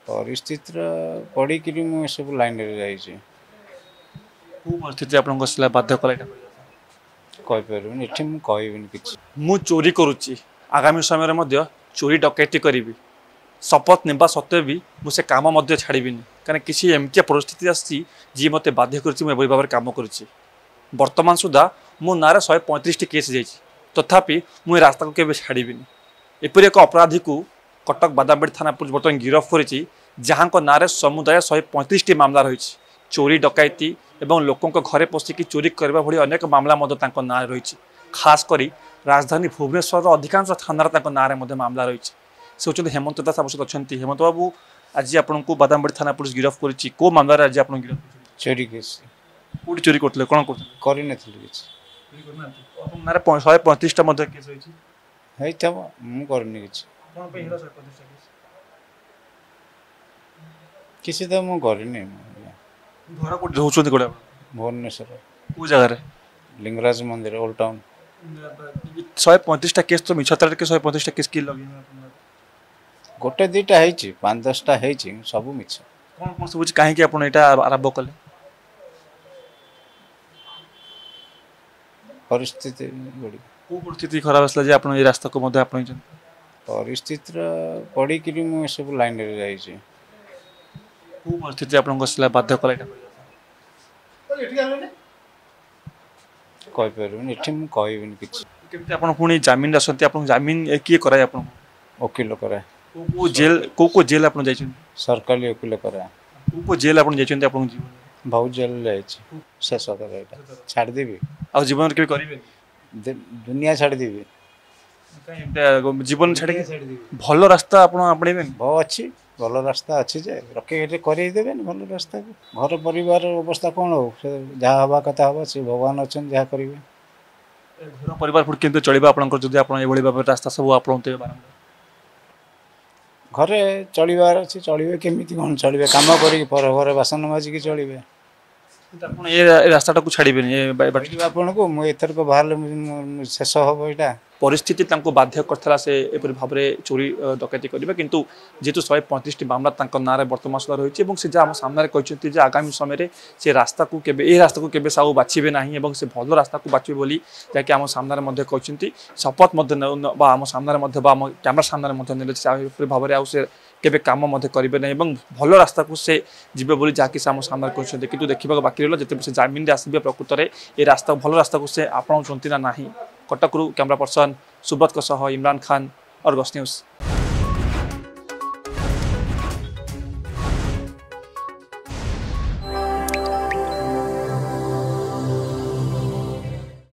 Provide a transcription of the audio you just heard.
परिस्थिति पढ़िक सब लाइन रे जा कौ परिस्थिति आपको बाध्य कला कहीपर ये मुझे कहबी कि मु चोरी करुच्ची आगामी समय में चोरी डकैती करी शपथ नेबा सत्वे भी मुझे काम छाड़बी कहीं किसी एमती परिस्थिति आसी जी मत बाध्य कर भाव में कम कर बर्तमान सुधा मो ना 135 केस जाइए तथापि मुझे रास्ता को केवे छाड़बी एपरी एक अपराधी को कटक बादामबाड़ी थाना पुलिस बर्तमान गिरफ्त कर जहाँ ना समुदाय 135 मामला रही चोरी डकैती एवं लोकों घरे पशिकी चोरी करने भाई अनेक मामला ना रही खासकर राजधानी भुवनेश्वर अधिकांश थाना ना मामला रही से होती हेमंत दास आम सहित अच्छा हेमंत बाबू आज आपन को बादामबाड़ी थाना पुलिस गिरफ्त कर कौ मामला आज आप गिरफ्त चोरी केस कौटी चोरी करते कौन कर ना 135 केस रही मुझे किसी तो मुझे घर को रोचे कौटे भुवनेश्वर कौ जगार लिंगराज मंदिर ओल्ड टाउन 135 केस तो मिछता 135 केस कि लगे गोटे दुईटा है 5-10टा है सब मिछ कौन कौन सब कहीं आप आरंभ कले परिस्थिति कौ परिस्थिति खराब आसला आप रास्ता को आपन परिस्थिति पढ़िक सब लाइन रे जा कौ परिस्थिति आपको बाध्य कला कहीपर ये मुझे कहबी कि पुणी जमीन आसती आप जमीन किए कराए आप वकिल कराए को जेल आप सरकारी वकिल कराए को जेल आप जीवन बहुत जेल जाइए शेष छाड़देवी आ जीवन के करेंगे दुनिया छाड़देवी जीवन छाड़ी भल रास्ता आपणे बहुत अच्छी भल रास्ता अच्छी जे रखे करदेवे भल रास्ता को घर परिवार अवस्था कौन हो जहाँ हवा कथा हम से भगवान अच्छा जहाँ करेंगे घर परिवार पुणी केमती चलवा आप रास्ता सब आप घरे चलबार अच्छे चलिए केमी कौन चलिए कम कर घर बासन माजिक चलिए रास्ता को छाड़बे आपन को एथरक बाहर शेष हम यहाँ परिस्थिति बाध्य करता से एपरी भाव में चोरी डकैती करेंगे किंतु जेहेतु 135 मामला ना बर्तमान सुधा रही है से आम सामने कहते आगामी समय से रास्ता को केबे रास्ता को केबे साउ बाछिबे नाही एवं से भल रास्ता को बाछिबे बोली जहाँकि आम सामने कहते शपथ आम सामने आम कैमरा सामने भाव में आउ केबे काम करेंगे ना भल रास्ता को से जीवे बोली जहाँकि आम सामने कहते कि देखा बाकी रहा जिते से जमीन आसबे प्रकृत में ये रास्ता भल रास्ता को से आपणाउंट ना कटकरू camera person Subrata Imran Khan Argus news.